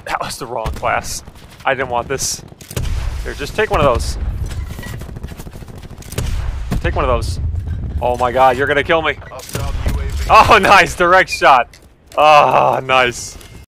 That was the wrong class. I didn't want this. Here, just take one of those. Take one of those. Oh my god, you're gonna kill me. Oh, nice. Direct shot. Oh, nice.